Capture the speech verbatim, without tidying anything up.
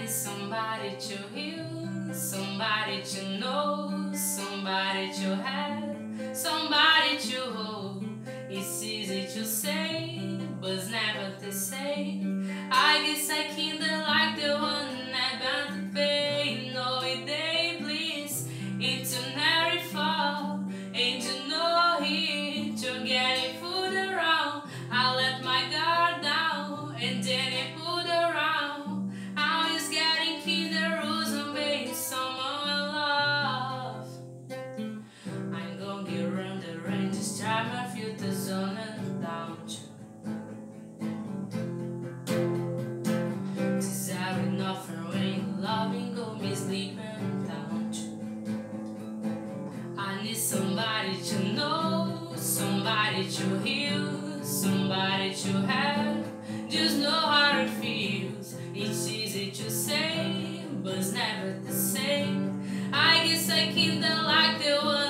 need somebody to heal, somebody to know, somebody to have, somebody to hold. It's easy to say, but it's never the same. I guess I kinda like the one I bound to pay. No, it ain't bliss, it's an airy fall. Ain't you know it, you're getting food around. I let my guard down, and then it put around. I was getting kinder rules and being someone I love. I'm gonna get around the rain, just try my filters on and down. Cause I will not for rain, loving go me sleeping down. I need somebody to know, somebody to heal, somebody to have, just know how it feels. It's easy to say, but it's never the same. I guess I kinda like the one